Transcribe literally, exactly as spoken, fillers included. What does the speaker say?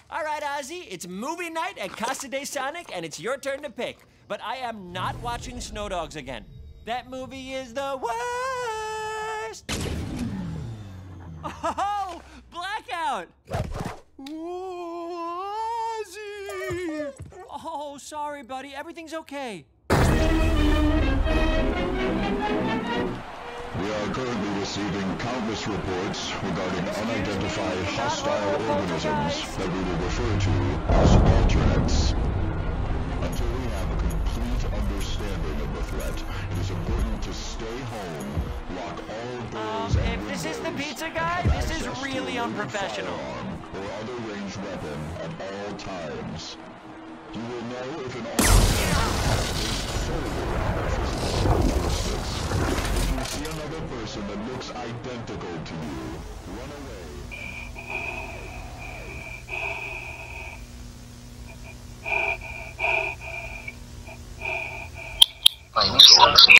All right, Ozzy, it's movie night at Casa de Sonic, and it's your turn to pick. But I am not watching Snow Dogs again. That movie is the worst. Oh, blackout. Ooh, Ozzy. Oh, sorry, buddy. Everything's okay. We are currently receiving countless reports regarding unidentified hostile organisms that we will refer to as alternates. Until we have a complete understanding of the threat, it is important to stay home, lock all doors Um, and if this is the windows, pizza guy, and this is access to really a unprofessional. firearm or other ranged weapon at all times. You will know if an alternative is based solely on their physical characteristics. If you see another person that looks identical to you, run away.